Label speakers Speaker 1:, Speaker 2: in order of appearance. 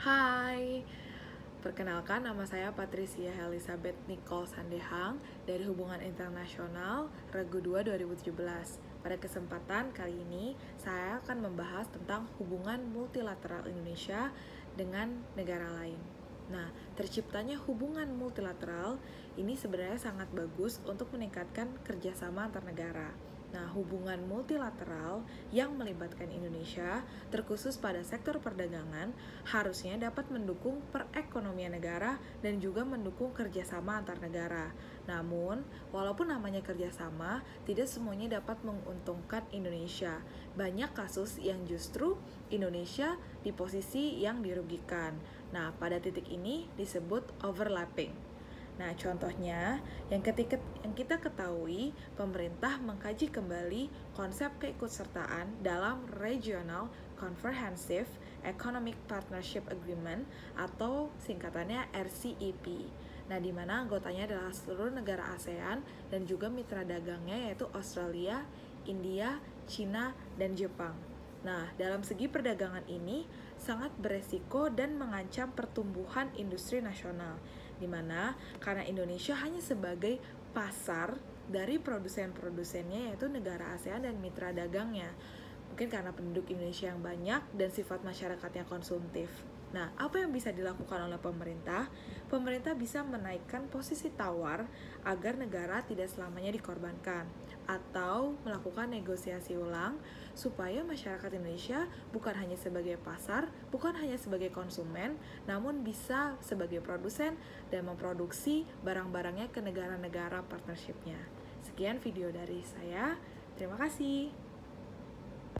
Speaker 1: Hai, perkenalkan nama saya Patricia Elizabeth Nicole Sandehang dari Hubungan Internasional Regu 2 2017. Pada kesempatan kali ini, saya akan membahas tentang hubungan multilateral Indonesia dengan negara lain. Nah, terciptanya hubungan multilateral ini sebenarnya sangat bagus untuk meningkatkan kerjasama antar negara. Nah, hubungan multilateral yang melibatkan Indonesia, terkhusus pada sektor perdagangan, harusnya dapat mendukung perekonomian negara dan juga mendukung kerjasama antar negara. Namun, walaupun namanya kerjasama, tidak semuanya dapat menguntungkan Indonesia. Banyak kasus yang justru Indonesia di posisi yang dirugikan. Nah, pada titik ini disebut overlapping. Nah, contohnya yang kita ketahui, pemerintah mengkaji kembali konsep keikutsertaan dalam Regional Comprehensive Economic Partnership Agreement atau singkatannya RCEP. Nah, di mana anggotanya adalah seluruh negara ASEAN dan juga mitra dagangnya yaitu Australia, India, China, dan Jepang. Nah, dalam segi perdagangan ini sangat beresiko dan mengancam pertumbuhan industri nasional, di mana karena Indonesia hanya sebagai pasar dari produsen-produsennya yaitu negara ASEAN dan mitra dagangnya. Mungkin karena penduduk Indonesia yang banyak dan sifat masyarakatnya konsumtif. Nah, apa yang bisa dilakukan oleh pemerintah? Pemerintah bisa menaikkan posisi tawar agar negara tidak selamanya dikorbankan, atau melakukan negosiasi ulang supaya masyarakat Indonesia bukan hanya sebagai pasar, bukan hanya sebagai konsumen, namun bisa sebagai produsen dan memproduksi barang-barangnya ke negara-negara partnershipnya. Sekian video dari saya. Terima kasih.